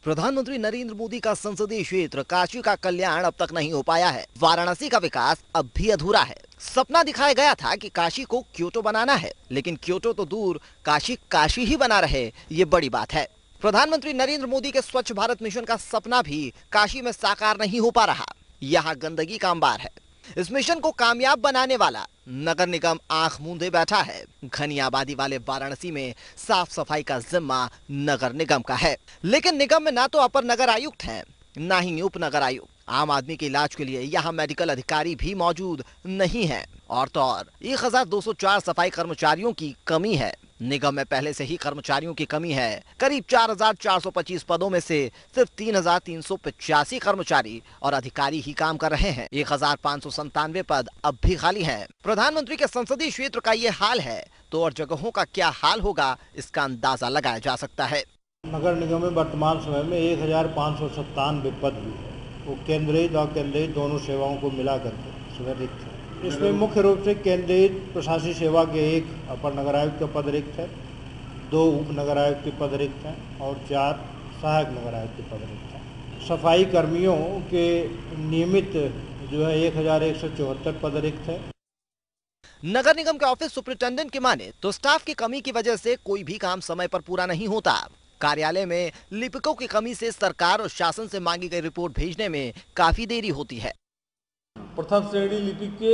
प्रधानमंत्री नरेंद्र मोदी का संसदीय क्षेत्र काशी का कल्याण अब तक नहीं हो पाया है। वाराणसी का विकास अब भी अधूरा है। सपना दिखाया गया था कि काशी को क्योटो बनाना है, लेकिन क्योटो तो दूर, काशी काशी ही बना रहे, ये बड़ी बात है। प्रधानमंत्री नरेंद्र मोदी के स्वच्छ भारत मिशन का सपना भी काशी में साकार नहीं हो पा रहा। यहाँ गंदगी का अंबार है। इस मिशन को कामयाब बनाने वाला नगर निगम आंख मूंदे बैठा है। घनी आबादी वाले वाराणसी में साफ सफाई का जिम्मा नगर निगम का है, लेकिन निगम में ना तो अपर नगर आयुक्त हैं, ना ही उप नगर आयुक्त। आम आदमी के इलाज के लिए यहाँ मेडिकल अधिकारी भी मौजूद नहीं है, और तो और 1204 सफाई कर्मचारियों की कमी है। निगम में पहले से ही कर्मचारियों की कमी है। करीब 4425 पदों में से सिर्फ 3385 कर्मचारी और अधिकारी ही काम कर रहे हैं। 1597 पद अब भी खाली हैं। प्रधानमंत्री के संसदीय क्षेत्र का ये हाल है तो और जगहों का क्या हाल होगा, इसका अंदाजा लगाया जा सकता है। नगर निगम में वर्तमान समय में 1597 पद भी है, वो केंद्रीय और केंद्रीय दोनों सेवाओं को मिला करके इसमें रिक्त है। इसमें मुख्य रूप से केंद्रीय प्रशासनिक सेवा के 1 अपर नगर आयुक्त का पद रिक्त है, 2 उप नगर आयुक्त के पद रिक्त हैं और 4 सहायक नगर आयुक्त के पद रिक्त हैं। सफाई कर्मियों के नियमित जो है 1174 पद रिक्त है। नगर निगम के ऑफिस सुपरिटेंडेंट की माने तो स्टाफ की कमी की वजह से कोई भी काम समय पर पूरा नहीं होता। कार्यालय में लिपिकों की कमी से सरकार और शासन से मांगी गई रिपोर्ट भेजने में काफी देरी होती है। प्रथम श्रेणी लिपिक के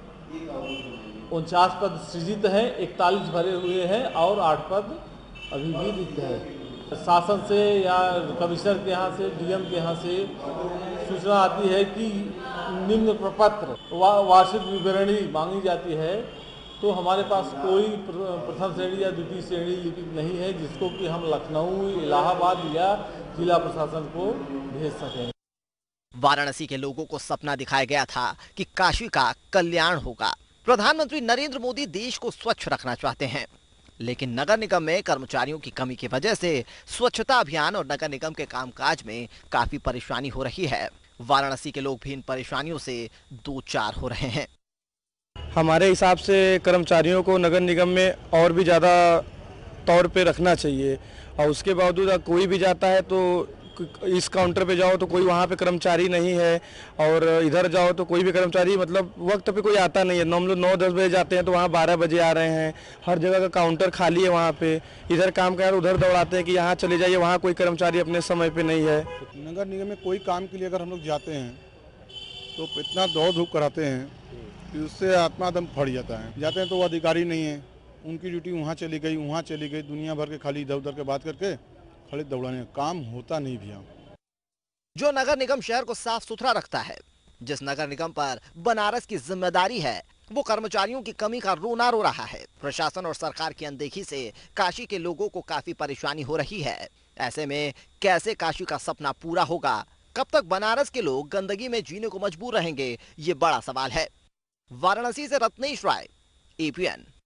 49 पद सृजित हैं, 41 भरे हुए हैं और 8 पद अभी भी रिक्त है। शासन से या कमिश्नर के यहाँ से, डीएम के यहाँ से सूचना आती है कि निम्न प्रपत्र वार्षिक विवरणी मांगी जाती है, तो हमारे पास कोई प्रथम श्रेणी या द्वितीय श्रेणी लिपिक नहीं है जिसको कि हम लखनऊ, इलाहाबाद या जिला प्रशासन को भेज सकें। वाराणसी के लोगों को सपना दिखाया गया था कि काशी का कल्याण होगा। प्रधानमंत्री नरेंद्र मोदी देश को स्वच्छ रखना चाहते हैं, लेकिन नगर निगम में कर्मचारियों की कमी की वजह से स्वच्छता अभियान और नगर निगम के कामकाज में काफी परेशानी हो रही है। वाराणसी के लोग भी इन परेशानियों से दो चार हो रहे हैं। हमारे हिसाब से कर्मचारियों को नगर निगम में और भी ज़्यादा तौर पे रखना चाहिए, और उसके बावजूद कोई भी जाता है तो इस काउंटर पे जाओ तो कोई वहाँ पे कर्मचारी नहीं है, और इधर जाओ तो कोई भी कर्मचारी मतलब वक्त पे कोई आता नहीं है। हम लोग 9-10 बजे जाते हैं तो वहाँ 12 बजे आ रहे हैं। हर जगह का काउंटर खाली है वहाँ पे। इधर काम कर उधर दौड़ाते हैं कि यहाँ चले जाइए, वहाँ कोई कर्मचारी अपने समय पे नहीं है। नगर निगम में कोई काम के लिए अगर हम लोग जाते हैं तो इतना दौड़ धूप कराते हैं कि उससे आत्मा दम फट जाता है। जाते हैं तो वो अधिकारी नहीं है, उनकी ड्यूटी वहाँ चली गई, वहाँ चली गई, दुनिया भर के खाली इधर उधर के बात करके खड़े दौड़ाने, काम होता नहीं भैया। जो नगर निगम शहर को साफ सुथरा रखता है, जिस नगर निगम पर बनारस की जिम्मेदारी है, वो कर्मचारियों की कमी का रोना रो रहा है। प्रशासन और सरकार की अनदेखी से काशी के लोगों को काफी परेशानी हो रही है। ऐसे में कैसे काशी का सपना पूरा होगा? कब तक बनारस के लोग गंदगी में जीने को मजबूर रहेंगे, ये बड़ा सवाल है। वाराणसी से रत्नेश राय, APN।